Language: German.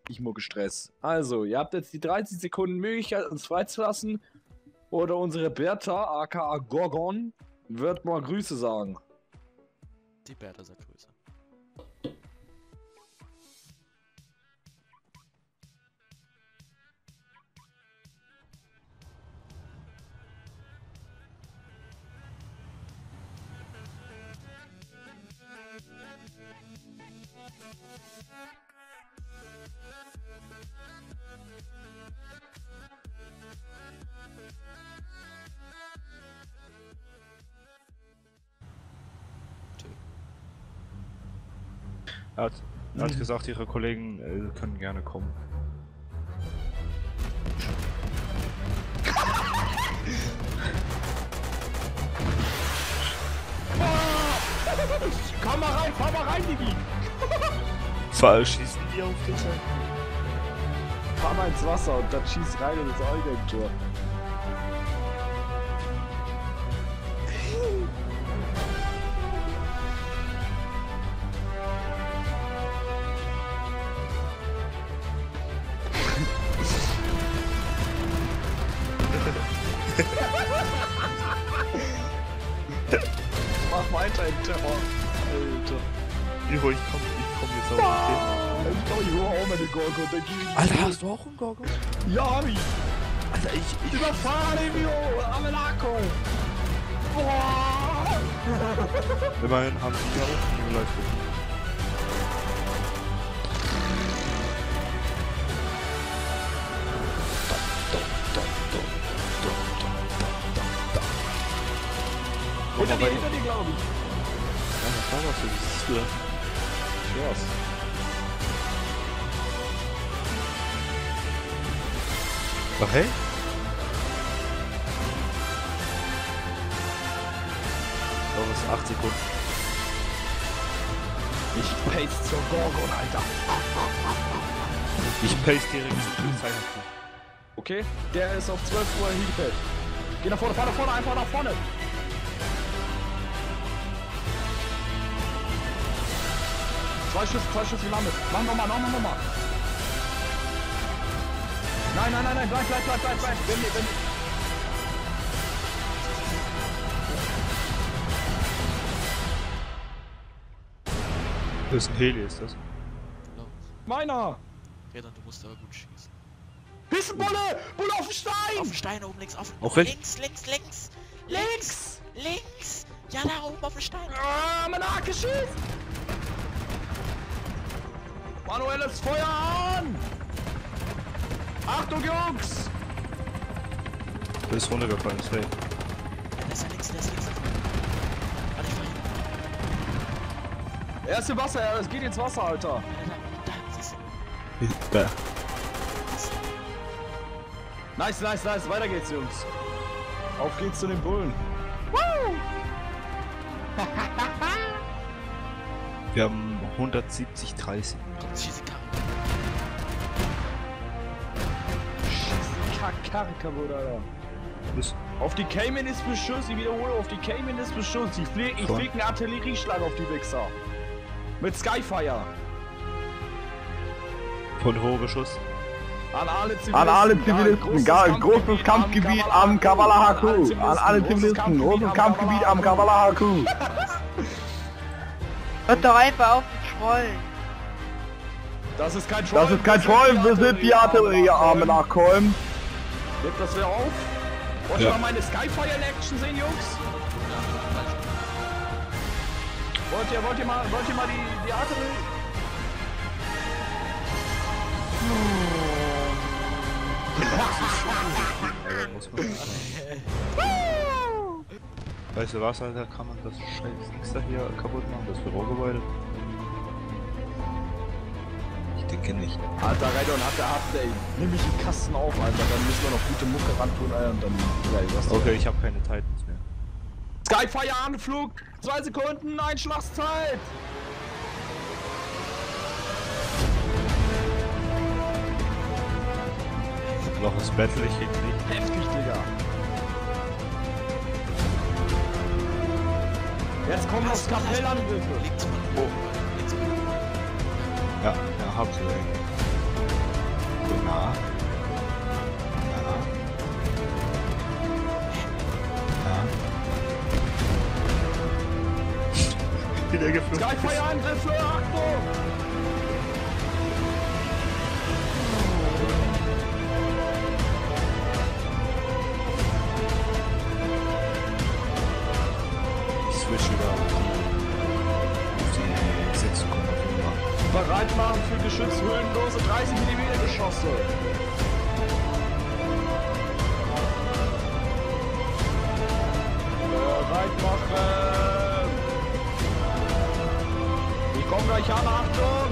Ich mucke Stress. Also, ihr habt jetzt die 30 Sekunden Möglichkeit, uns freizulassen. Oder unsere Bertha, aka Gorgon, wird mal Grüße sagen. Die Bertha sagt Grüße. Er hat gesagt, ihre Kollegen können gerne kommen. Komm mal rein, fahr mal rein, Digi! Schießen die auf dich? Fahr mal ins Wasser und dann schieß rein in das Eingangstor. Mach weiter im Terror, Alter. Ivo, ich komm jetzt auf. Okay. Ich glaube, ich hole auch mal den Gorgon und dann geh ich. Alter, hast du auch einen Gorgon? Ja, hab ich! Alter, ich Überfahren den Jo! Amelako! Boah! Immerhin haben die ja auch New Life verdient. Hinter dir, glaube ich! Ja, das war was, das ist für. Was? Ach hey? Oh, das ist 8 Sekunden. Ich paste zur Gorgon, Alter! Ich paste direkt zum Polizeihaft. Okay, der ist auf 12 Uhr Heatpad. Geh nach vorne, fahr nach vorne, einfach nach vorne! Zwei Schüsse gelandet. Mach nochmal. Nein, bleib. Wenn. Das ist ein Heli, ist das? Genau. Meiner! Redan, du musst aber gut schießen. Pissenbulle! Bulle auf den Stein! Auf den Stein oben links, auf Auf welchen? links! Ja, da oben auf den Stein! Ah, meine Hacke schießt! Manuelles Feuer an! Achtung, Jungs! Der ist runtergefallen, ist weg. Der ist links. Warte, ich fahr hin. Er ist im Wasser, es geht ins Wasser, Alter! Da, siehst du. Da. Nice, weiter geht's, Jungs! Auf geht's zu den Bullen! Woo! Wir haben 170, 30. Komm, schieß die Karre. Karre kaputt, Alter! Das Auf die Cayman ist Beschuss, ich wiederhole, auf die Cayman ist Beschuss. Ich flieg einen Artillerieschlag auf die Wichser. Mit Skyfire. von hohem Beschuss. An alle Zivilisten, großes Kampfgebiet am Kavalahaku. An alle Zivilisten, großes Kampfgebiet am Kavalahaku. Hört doch einfach auf mit Trollen. Das ist kein Troll, wir sind die Artilleriearme nach Kolm. Hebt das wer auf? Wollt ihr mal meine Skyfire in Action sehen, Jungs? Wollt ihr mal die Artillerie? Muss man weißt du was, Alter, kann man das scheiß Dings da hier kaputt machen, das Bürogebäude? Ich denke nicht. Alter, Raidon hat der Update. Nimm mich den Kasten auf, Alter, dann müssen wir noch gute Mucke ran tun, Alter, und dann... Ja, was Okay, ich habe keine Titans mehr. Skyfire Anflug! 2 Sekunden, Einschlagszeit! Noch das Battle, ich krieg nicht. Heftig, Digga! Jetzt kommen noch Skapellangriffe! Links von Ja, hab's, ey. Ja. Wieder geflogen. Skyfire-Angriffe, Achtung! Ich switch wieder auf die 6,5. Bereit machen für geschützhöhenlose 30 mm Geschosse. Bereit machen. Ich komm gleich an, Achtung!